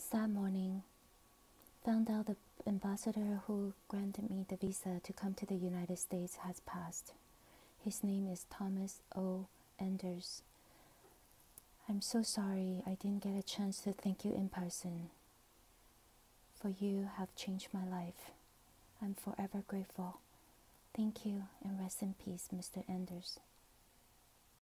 Sad morning. Found out the ambassador who granted me the visa to come to the United States has passed. His name is Thomas O. Enders. I'm so sorry I didn't get a chance to thank you in person. For you have changed my life. I'm forever grateful. Thank you and rest in peace, Mr. Enders.